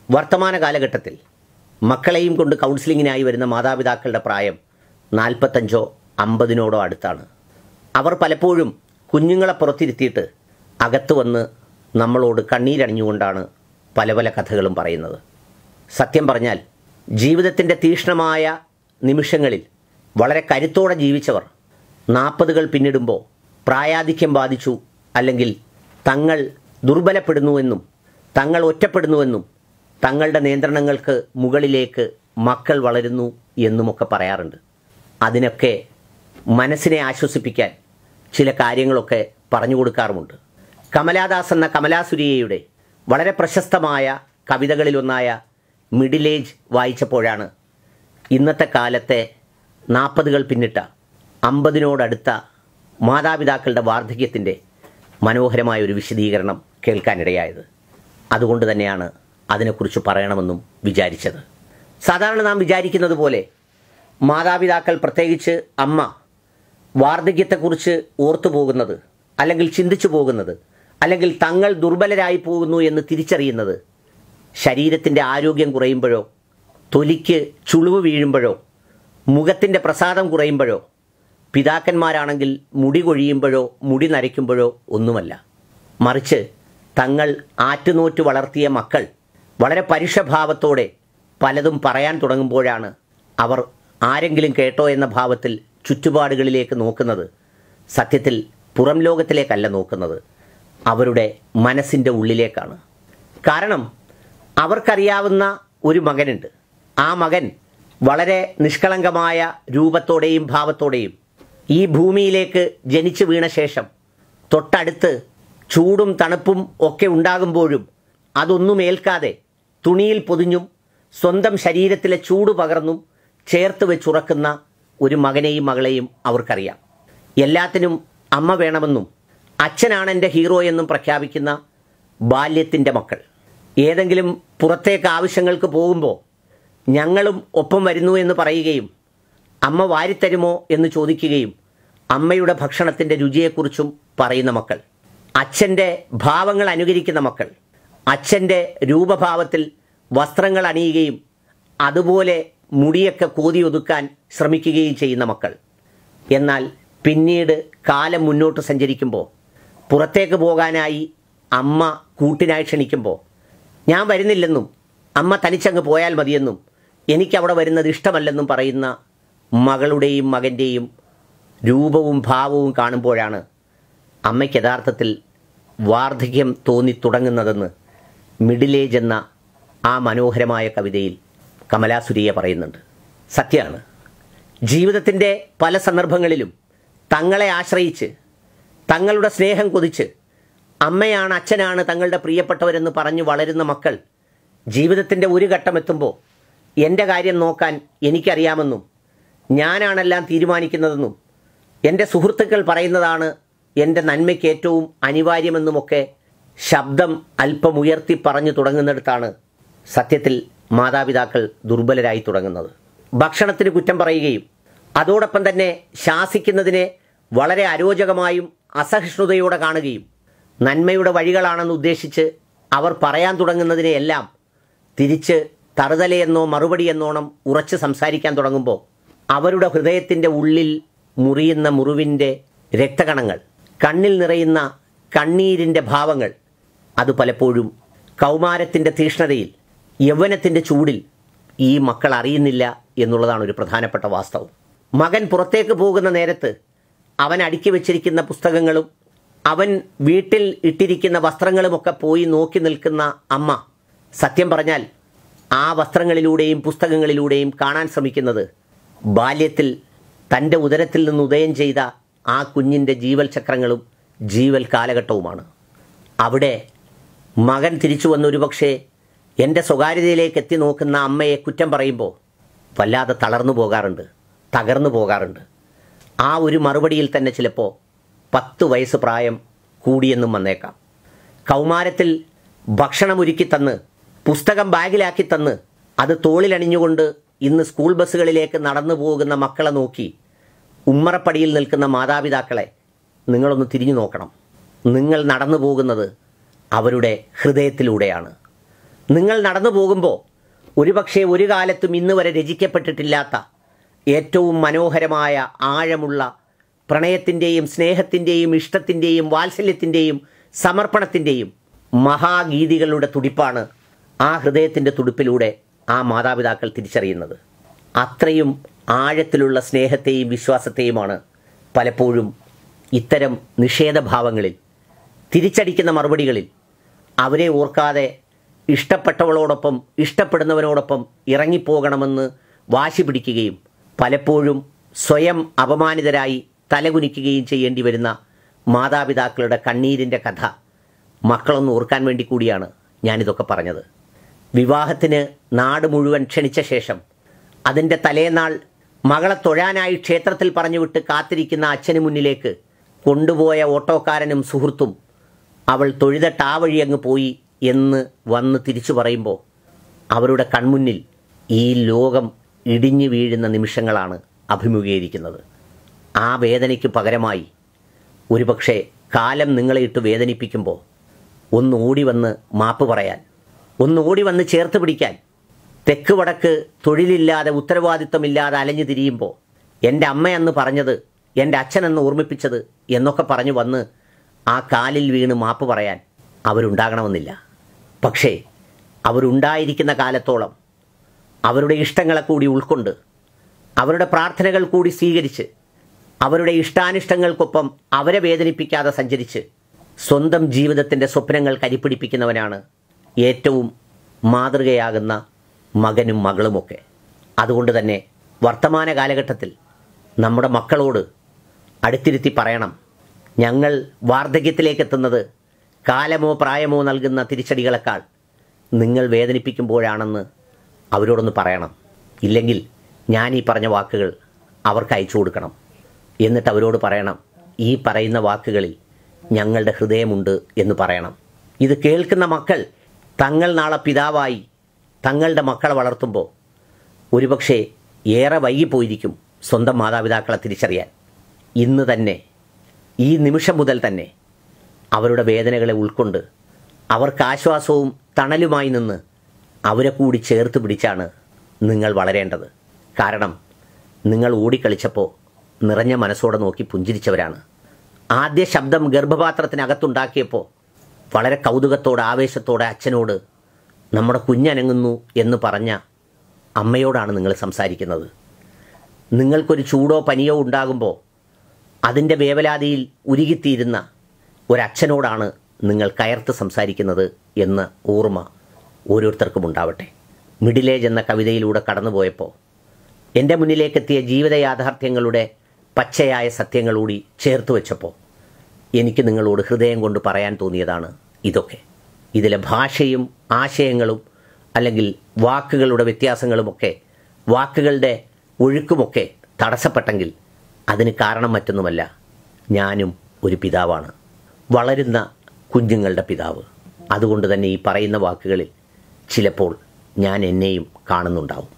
വർത്തമാന കാലഘട്ടത്തിൽ മക്കളെയും കൊണ്ട് കൗൺസിലിങ്ങിനായി വരുന്ന മാതാപിതാക്കളുടെ പ്രായം 45-50 അടുത്താണ്. അവർ പലപ്പോഴും കുഞ്ഞുങ്ങളെ പുറത്തിരുത്തിയിട്ട് അകത്ത് വന്ന് നമ്മളോട് കണ്ണീരണിഞ്ഞുകൊണ്ടാണ് പല പല കഥകളും പറയുന്നത്. സത്യം പറഞ്ഞാൽ ജീവിതത്തിൻ്റെ തീക്ഷ്ണമായ നിമിഷങ്ങളിൽ വളരെ കരുത്തോടെ ജീവിച്ചവർ 40 പിന്നിടുമ്പോൾ പ്രായാധിക്യം ബാധിച്ചു, അല്ലെങ്കിൽ തങ്ങൾ ദുർബലപ്പെടുന്നുവെന്നും തങ്ങൾ ഒറ്റപ്പെടുന്നുവെന്നും തങ്ങളുടെ നിയന്ത്രണങ്ങൾക്ക് മുകളിലേക്ക് മക്കൾ വളരുന്നു എന്നുമൊക്കെ പറയാറുണ്ട്. അതിനൊക്കെ മനസ്സിനെ ആശ്വസിപ്പിക്കാൻ ചില കാര്യങ്ങളൊക്കെ പറഞ്ഞു കൊടുക്കാറുമുണ്ട്. കമലാദാസ് എന്ന കമലാസുരിയയുടെ വളരെ പ്രശസ്തമായ കവിതകളിലൊന്നായ മിഡിൽ ഏജ് വായിച്ചപ്പോഴാണ് ഇന്നത്തെ കാലത്തെ 40 പിന്നിട്ട 50 മാതാപിതാക്കളുടെ വാർദ്ധക്യത്തിൻ്റെ മനോഹരമായ ഒരു വിശദീകരണം കേൾക്കാനിടയായത്. അതുകൊണ്ട് തന്നെയാണ് അതിനെക്കുറിച്ച് പറയണമെന്നും വിചാരിച്ചത്. സാധാരണ നാം വിചാരിക്കുന്നത് പോലെ മാതാപിതാക്കൾ, പ്രത്യേകിച്ച് അമ്മ, വാർദ്ധക്യത്തെക്കുറിച്ച് ഓർത്തു പോകുന്നത്, അല്ലെങ്കിൽ ചിന്തിച്ചു പോകുന്നത്, അല്ലെങ്കിൽ തങ്ങൾ ദുർബലരായി പോകുന്നു എന്ന് തിരിച്ചറിയുന്നത് ശരീരത്തിൻ്റെ ആരോഗ്യം കുറയുമ്പോഴോ, തൊലിക്ക് ചുളിവ് വീഴുമ്പോഴോ, മുഖത്തിൻ്റെ പ്രസാദം കുറയുമ്പോഴോ, പിതാക്കന്മാരാണെങ്കിൽ മുടി കൊഴിയുമ്പോഴോ മുടി നരയ്ക്കുമ്പോഴോ ഒന്നുമല്ല. മറിച്ച് തങ്ങൾ ആറ്റുനോറ്റ് വളർത്തിയ മക്കൾ വളരെ പരുഷഭാവത്തോടെ പലതും പറയാൻ തുടങ്ങുമ്പോഴാണ് അവർ ആരെങ്കിലും കേട്ടോ എന്ന ഭാവത്തിൽ ചുറ്റുപാടുകളിലേക്ക് നോക്കുന്നത്. സത്യത്തിൽ പുറം ലോകത്തിലേക്കല്ല നോക്കുന്നത്, അവരുടെ മനസ്സിൻ്റെ ഉള്ളിലേക്കാണ്. കാരണം അവർക്കറിയാവുന്ന ഒരു മകനുണ്ട്. ആ മകൻ വളരെ നിഷ്കളങ്കമായ രൂപത്തോടെയും ഭാവത്തോടെയും ഈ ഭൂമിയിലേക്ക് ജനിച്ചു വീണ ശേഷം തൊട്ടടുത്ത് ചൂടും തണുപ്പും ഒക്കെ ഉണ്ടാകുമ്പോഴും അതൊന്നും ഏൽക്കാതെ തുണിയിൽ പൊതിഞ്ഞും സ്വന്തം ശരീരത്തിലെ ചൂട് പകർന്നും ചേർത്ത് വെച്ചുറക്കുന്ന ഒരു മകനെയും മകളെയും അവർക്കറിയാം. എല്ലാത്തിനും അമ്മ വേണമെന്നും അച്ഛനാണ് എൻ്റെ ഹീറോ എന്നും പ്രഖ്യാപിക്കുന്ന ബാല്യത്തിൻ്റെ മക്കൾ ഏതെങ്കിലും പുറത്തേക്ക് ആവശ്യങ്ങൾക്ക് പോകുമ്പോൾ ഞങ്ങളും ഒപ്പം വരുന്നു എന്ന് പറയുകയും അമ്മ വാരിത്തരുമോ എന്ന് ചോദിക്കുകയും അമ്മയുടെ ഭക്ഷണത്തിൻ്റെ രുചിയെക്കുറിച്ചും പറയുന്ന മക്കൾ, അച്ഛൻ്റെ ഭാവങ്ങൾ അനുകരിക്കുന്ന മക്കൾ, അച്ഛൻ്റെ രൂപഭാവത്തിൽ വസ്ത്രങ്ങൾ അണിയുകയും അതുപോലെ മുടിയൊക്കെ കോതിയൊതുക്കാൻ ശ്രമിക്കുകയും ചെയ്യുന്ന മക്കൾ. എന്നാൽ പിന്നീട് കാലം മുന്നോട്ട് സഞ്ചരിക്കുമ്പോൾ പുറത്തേക്ക് പോകാനായി അമ്മ കൂട്ടിനായി ക്ഷണിക്കുമ്പോൾ ഞാൻ വരുന്നില്ലെന്നും അമ്മ തനിച്ചങ്ങ് പോയാൽ മതിയെന്നും എനിക്കവിടെ വരുന്നത് ഇഷ്ടമല്ലെന്നും പറയുന്ന മകളുടെയും മകൻ്റെയും രൂപവും ഭാവവും കാണുമ്പോഴാണ് അമ്മയ്ക്ക് യഥാർത്ഥത്തിൽ വാർദ്ധക്യം തോന്നി തുടങ്ങുന്നതെന്ന് മിഡിൽ ഏജ് എന്ന ആ മനോഹരമായ കവിതയിൽ കമലാസുരിയ പറയുന്നുണ്ട്. സത്യമാണ്. ജീവിതത്തിൻ്റെ പല സന്ദർഭങ്ങളിലും തങ്ങളെ ആശ്രയിച്ച്, തങ്ങളുടെ സ്നേഹം കൊതിച്ച്, അമ്മയാണ് അച്ഛനാണ് തങ്ങളുടെ പ്രിയപ്പെട്ടവരെന്ന് പറഞ്ഞു വളരുന്ന മക്കൾ ജീവിതത്തിൻ്റെ ഒരു ഘട്ടം എത്തുമ്പോൾ എൻ്റെ കാര്യം നോക്കാൻ എനിക്കറിയാമെന്നും ഞാനാണെല്ലാം തീരുമാനിക്കുന്നതെന്നും എൻ്റെ സുഹൃത്തുക്കൾ പറയുന്നതാണ് എൻ്റെ നന്മയ്ക്ക് ഏറ്റവും അനിവാര്യമെന്നുമൊക്കെ ശബ്ദം അല്പം ഉയർത്തി പറഞ്ഞു തുടങ്ങുന്നിടത്താണ് സത്യത്തിൽ മാതാപിതാക്കൾ ദുർബലരായി തുടങ്ങുന്നത്. ഭക്ഷണത്തിന് കുറ്റം പറയുകയും അതോടൊപ്പം തന്നെ ശാസിക്കുന്നതിനെ വളരെ അരോചകമായും അസഹിഷ്ണുതയോടെ കാണുകയും നന്മയുടെ വഴികളാണെന്ന് ഉദ്ദേശിച്ച് അവർ പറയാൻ തുടങ്ങുന്നതിനെയെല്ലാം തിരിച്ച് തറുതലയെന്നോ മറുപടി എന്നോണം ഉറച്ച് സംസാരിക്കാൻ തുടങ്ങുമ്പോൾ അവരുടെ ഹൃദയത്തിൻ്റെ ഉള്ളിൽ മുറിയുന്ന മുറിവിൻ്റെ രക്തകണങ്ങൾ, കണ്ണിൽ നിറയുന്ന കണ്ണീരിൻ്റെ ഭാവങ്ങൾ, അത് പലപ്പോഴും കൗമാരത്തിൻ്റെ തീഷ്ണതയിൽ, യൗവനത്തിൻ്റെ ചൂടിൽ ഈ മക്കൾ അറിയുന്നില്ല എന്നുള്ളതാണ് ഒരു പ്രധാനപ്പെട്ട വാസ്തവം. മകൻ പുറത്തേക്ക് പോകുന്ന നേരത്ത് അവൻ അടുക്കി വച്ചിരിക്കുന്ന പുസ്തകങ്ങളും അവൻ വീട്ടിൽ ഇട്ടിരിക്കുന്ന വസ്ത്രങ്ങളുമൊക്കെ പോയി നോക്കി നിൽക്കുന്ന അമ്മ സത്യം പറഞ്ഞാൽ ആ വസ്ത്രങ്ങളിലൂടെയും പുസ്തകങ്ങളിലൂടെയും കാണാൻ ശ്രമിക്കുന്നത് ബാല്യത്തിൽ തൻ്റെ ഉദരത്തിൽ നിന്ന് ഉദയം ചെയ്ത ആ കുഞ്ഞിൻ്റെ ജീവൽ ചക്രങ്ങളും ജീവൽ കാലഘട്ടവുമാണ്. അവിടെ മകൻ തിരിച്ചു വന്ന് ഒരുപക്ഷെ എൻ്റെ സ്വകാര്യതയിലേക്ക് എത്തി നോക്കുന്ന അമ്മയെ കുറ്റം പറയുമ്പോൾ വല്ലാതെ തളർന്നു പോകാറുണ്ട്, തകർന്നു പോകാറുണ്ട്. ആ ഒരു മറുപടിയിൽ തന്നെ ചിലപ്പോൾ 10 വയസ്സ് പ്രായം കൂടിയെന്നും വന്നേക്കാം. കൗമാരത്തിൽ ഭക്ഷണമൊരുക്കി തന്ന്, പുസ്തകം ബാഗിലാക്കി തന്ന്, അത് തോളിലണിഞ്ഞുകൊണ്ട് ഇന്ന് സ്കൂൾ ബസ്സുകളിലേക്ക് നടന്നു പോകുന്ന മക്കളെ നോക്കി ഉമ്മറപ്പടിയിൽ നിൽക്കുന്ന മാതാപിതാക്കളെ നിങ്ങളൊന്ന് തിരിഞ്ഞു നോക്കണം. നിങ്ങൾ നടന്നു പോകുന്നത് അവരുടെ ഹൃദയത്തിലൂടെയാണ്. നിങ്ങൾ നടന്നു പോകുമ്പോൾ ഒരുപക്ഷെ ഒരു കാലത്തും ഇന്ന് വരെ രചിക്കപ്പെട്ടിട്ടില്ലാത്ത ഏറ്റവും മനോഹരമായ ആഴമുള്ള പ്രണയത്തിൻ്റെയും സ്നേഹത്തിൻ്റെയും ഇഷ്ടത്തിൻ്റെയും വാത്സല്യത്തിൻ്റെയും സമർപ്പണത്തിൻ്റെയും മഹാഗീതികളുടെ തുടിപ്പാണ് ആ ഹൃദയത്തിൻ്റെ തുടിപ്പിലൂടെ ആ മാതാപിതാക്കൾ തിരിച്ചറിയുന്നത്. അത്രയും ആഴത്തിലുള്ള സ്നേഹത്തെയും വിശ്വാസത്തെയുമാണ് പലപ്പോഴും ഇത്തരം നിഷേധഭാവങ്ങളിൽ, തിരിച്ചടിക്കുന്ന മറുപടികളിൽ അവരെ ഓർക്കാതെ ഇഷ്ടപ്പെട്ടവളോടൊപ്പം ഇഷ്ടപ്പെടുന്നവനോടൊപ്പം ഇറങ്ങിപ്പോകണമെന്ന് വാശി പിടിക്കുകയും പലപ്പോഴും സ്വയം അപമാനിതരായി തലകുനിക്കുകയും ചെയ്യേണ്ടി വരുന്ന മാതാപിതാക്കളുടെ കണ്ണീരിൻ്റെ കഥ മക്കളൊന്ന് ഓർക്കാൻ വേണ്ടി കൂടിയാണ് ഞാനിതൊക്കെ പറഞ്ഞത്. വിവാഹത്തിന് നാട് മുഴുവൻ ക്ഷണിച്ച ശേഷം അതിൻ്റെ തലേനാൾ മകളെ തൊഴാനായി ക്ഷേത്രത്തിൽ പറഞ്ഞുവിട്ട് കാത്തിരിക്കുന്ന അച്ഛന് മുന്നിലേക്ക് കൊണ്ടുപോയ ഓട്ടോക്കാരനും സുഹൃത്തും അവൾ തൊഴുതട്ട് ആ വഴി അങ്ങ് പോയി എന്ന് വന്ന് തിരിച്ചു പറയുമ്പോൾ അവരുടെ കൺമുന്നിൽ ഈ ലോകം ഇടിഞ്ഞു വീഴുന്ന നിമിഷങ്ങളാണ് അഭിമുഖീകരിക്കുന്നത്. ആ വേദനയ്ക്ക് പകരമായി ഒരുപക്ഷെ കാലം നിങ്ങളെ ഇട്ട് വേദനിപ്പിക്കുമ്പോൾ ഒന്ന് ഓടി വന്ന് മാപ്പ് പറയാൻ, ഒന്ന് ഓടി വന്ന് ചേർത്ത് പിടിക്കാൻ, തെക്ക് വടക്ക് തൊഴിലില്ലാതെ ഉത്തരവാദിത്വമില്ലാതെ അലഞ്ഞു തിരിയുമ്പോൾ എൻ്റെ അമ്മയെന്ന് പറഞ്ഞത്, എൻ്റെ അച്ഛനെന്ന് ഓർമ്മിപ്പിച്ചത് എന്നൊക്കെ പറഞ്ഞു വന്ന് ആ കാലിൽ വീണ് മാപ്പ് പറയാൻ അവരുണ്ടാകണമെന്നില്ല. പക്ഷേ അവരുണ്ടായിരിക്കുന്ന കാലത്തോളം അവരുടെ ഇഷ്ടങ്ങളെ കൂടി ഉൾക്കൊണ്ട്, അവരുടെ പ്രാർത്ഥനകൾ കൂടി സ്വീകരിച്ച്, അവരുടെ ഇഷ്ടാനിഷ്ടങ്ങൾക്കൊപ്പം അവരെ വേദനിപ്പിക്കാതെ സഞ്ചരിച്ച് സ്വന്തം ജീവിതത്തിൻ്റെ സ്വപ്നങ്ങൾ കരിപ്പിടിപ്പിക്കുന്നവനാണ് ഏറ്റവും മാതൃകയാകുന്ന മകനും മകളുമൊക്കെ. അതുകൊണ്ട് തന്നെ വർത്തമാന കാലഘട്ടത്തിൽ നമ്മുടെ മക്കളോട് അടുത്തിരുത്തി പറയണം, ഞങ്ങൾ വാർദ്ധക്യത്തിലേക്കെത്തുന്നത് കാലമോ പ്രായമോ നൽകുന്ന തിരിച്ചടികളെക്കാൾ നിങ്ങൾ വേദനിപ്പിക്കുമ്പോഴാണെന്ന് അവരോടൊന്ന് പറയണം. ഇല്ലെങ്കിൽ ഞാൻ ഈ പറഞ്ഞ വാക്കുകൾ അവർക്ക് അയച്ചു കൊടുക്കണം. എന്നിട്ട് അവരോട് പറയണം, ഈ പറയുന്ന വാക്കുകളിൽ ഞങ്ങളുടെ ഹൃദയമുണ്ട് എന്ന് പറയണം. ഇത് കേൾക്കുന്ന മക്കൾ തങ്ങൾ നാളെ പിതാവായി തങ്ങളുടെ മക്കളെ വളർത്തുമ്പോൾ ഒരുപക്ഷെ ഏറെ വൈകിപ്പോയിരിക്കും സ്വന്തം മാതാപിതാക്കളെ തിരിച്ചറിയാൻ. ഇന്ന് തന്നെ, ഈ നിമിഷം മുതൽ തന്നെ അവരുടെ വേദനകളെ ഉൾക്കൊണ്ട് അവർക്ക് ആശ്വാസവും തണലുമായി നിന്ന് അവരെ കൂടി ചേർത്ത് പിടിച്ചാണ് നിങ്ങൾ വളരേണ്ടത്. കാരണം നിങ്ങൾ ഓടിക്കളിച്ചപ്പോൾ നിറഞ്ഞ മനസ്സോടെ നോക്കി പുഞ്ചിരിച്ചവരാണ്. ആദ്യ ശബ്ദം ഗർഭപാത്രത്തിനകത്തുണ്ടാക്കിയപ്പോൾ വളരെ കൗതുകത്തോടെ ആവേശത്തോടെ അച്ഛനോട് നമ്മുടെ കുഞ്ഞനങ്ങുന്നു എന്ന് പറഞ്ഞ അമ്മയോടാണ് നിങ്ങൾ സംസാരിക്കുന്നത്. നിങ്ങൾക്കൊരു ചൂടോ പനിയോ ഉണ്ടാകുമ്പോൾ അതിൻ്റെ വേവലാതിയിൽ ഉരുകിത്തീരുന്ന ഒരച്ഛനോടാണ് നിങ്ങൾ കയർത്ത് സംസാരിക്കുന്നത് എന്ന ഓർമ്മ ഓരോരുത്തർക്കും ഉണ്ടാവട്ടെ. മിഡിൽ ഏജ് എന്ന കവിതയിലൂടെ കടന്നുപോയപ്പോൾ എൻ്റെ മുന്നിലേക്കെത്തിയ ജീവിത യാഥാർത്ഥ്യങ്ങളുടെ പച്ചയായ സത്യങ്ങൾ കൂടി ചേർത്ത് വെച്ചപ്പോൾ എനിക്ക് നിങ്ങളോട് ഹൃദയം കൊണ്ട് പറയാൻ തോന്നിയതാണ് ഇതൊക്കെ. ഇതിലെ ഭാഷയും ആശയങ്ങളും അല്ലെങ്കിൽ വാക്കുകളുടെ വ്യത്യാസങ്ങളുമൊക്കെ, വാക്കുകളുടെ ഒഴുക്കുമൊക്കെ തടസ്സപ്പെട്ടെങ്കിൽ അതിന് കാരണം മറ്റൊന്നുമല്ല, ഞാനും ഒരു പിതാവാണ്, വളരുന്ന കുഞ്ഞുങ്ങളുടെ പിതാവ്. അതുകൊണ്ട് തന്നെ ഈ പറയുന്ന വാക്കുകളിൽ ചിലപ്പോൾ ഞാൻ എന്നെയും കാണുന്നുണ്ടാവും.